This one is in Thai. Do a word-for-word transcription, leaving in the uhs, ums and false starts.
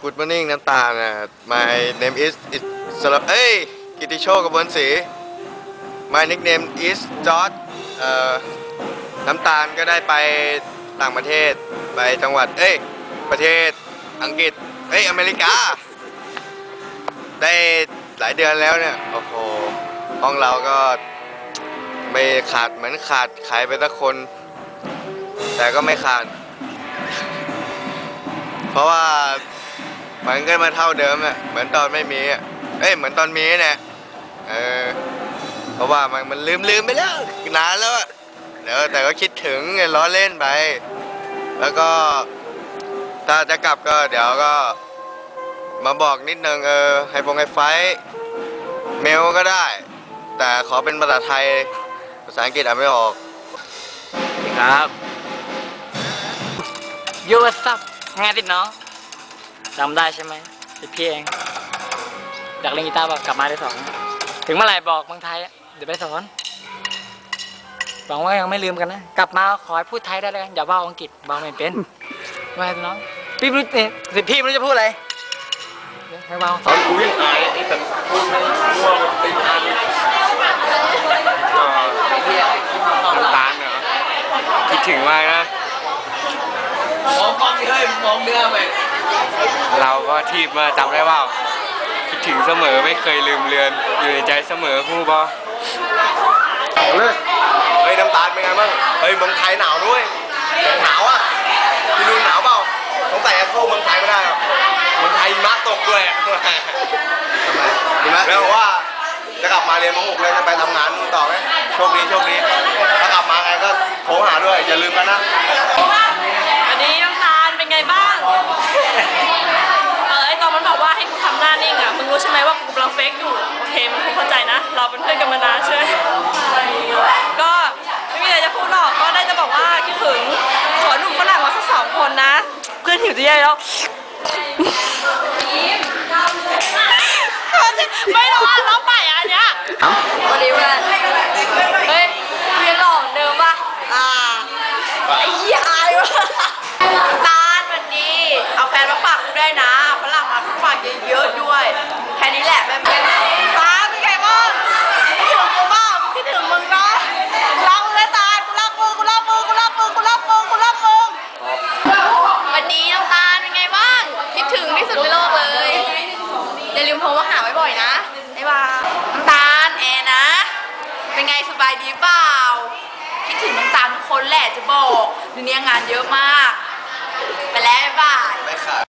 Good morning น้ำตาลนะ My name is is สลับเอ้ยกิติโชคกบลศรี My nickname is George เอ่อน้ำตาลก็ได้ไปต่างประเทศไปจังหวัดเอ้ยประเทศอังกฤษเอ้ยอเมริกาได้หลายเดือนแล้วเนี่ยโอ้โหห้องเราก็ไม่ขาดเหมือนขาดขายไปสักคน แต่ก็ไม่ขาดเพราะว่ามันก็มาเท่าเดิมอะเหมือนตอนไม่มีอะเอ้ยเหมือนตอนมีเนี่ยเออเพราะว่ามันมันลืมลืมไปแล้วนานแล้วอะเดี๋ยวแต่ก็คิดถึงไงล้อเล่นไปแล้วก็ถ้าจะกลับก็เดี๋ยวก็มาบอกนิดนึงเออให้พงให้ไฟเมลก็ได้แต่ขอเป็นภาษาไทยภาษาอังกฤษอ่านไม่ออกครับยูวัสับงานติดน้องจำได้ใช่ไหมติดพี่เองอยากเล่นกีตาร์แบบกลับมาได้สอนถึงเมื่อไหร่บอกเมืองไทยเดี๋ยวไปสอนหวังว่ายังไม่ลืมกันนะกลับมาขอให้พูดไทยได้เลยอย่าว่าอังกฤษบอกไม่เป็นว่าน้องพี่ไม่รู้สิพี่ไม่รู้จะพูดอะไรให้ว่าตอนกูยังอายไอ้แต่พูดไม่มั่วติดอันน้ำตาลเหรอคิดถึงมากนะมองกล้องเฮ้ยมองเนื้อไปเราก็ทีบมาจำได้ว่าคิดถึงเสมอไม่เคยลืมเลือนอยู่ในใจเสมอผู้บอเลยเฮ้ยน้ำตาลเป็นไงบ้างเฮ้ยเมืองไทยหนาวด้วยหนาวอ่ะที่นู่นหนาวเปล่าต้องใส่เข้าเมืองไทยไม่ได้หรอเมืองไทยมะตกด้วยทำไมแล้วว่าจะกลับมาเรียนม .หก เลยจะไปทำงานต่อไหมโชคดีโชคดีถ้ากลับมาไงก็โทรหาด้วยอย่าลืมกันนะวันนี้น้ำตาลเป็นไงบ้างเออไอตอนมันบอกว่าให้กูทำหน้านิ่งอ่ะมึงรู้ใช่ไหมว่ากูกำลังเฟกอยู่โอเคมึงคงเข้าใจนะเราเป็นเพื่อนกันมานานใช่ไหมก็ไม่มีอะไรจะพูดหรอกก็ได้จะบอกว่าคิดถึงขอหนุ่มฝรั่งมาสักสองคนนะเพื่อนหิวจะแย่แล้วไม่รู้ว่าร้องไปอันเนี้ยวันนี้เพื่อนเฮ้ยเรียนหล่อเดิมป่ะอ่าไอ้ยี่อายวะตาลวันนี้เอาแฟนมาฝากกูได้นะฝรั่งมาฝากเยอะๆด้วยแค่นี้แหละแม่ตาเป็นไงบ้างคิดถึงกูบ้างคิดถึงมึงนะรักมึงนะตากูรักมึงกูรักมึงกูรักมึงกูรักมึงกูรักมึงวันนี้น้ำตาลเป็นไงบ้างคิดถึงที่สุดในโลกเลยอย่าลืมโทรมาหาไว้บ่อยนะไอ้บ้าน้ำตาลแอร์นะเป็นไงสบายดีเปล่าคิดถึงน้ำตาลทุกคนแหละจะบอกเดี๋ยวนี้งานเยอะมากไปแล้วบ๊ายบาย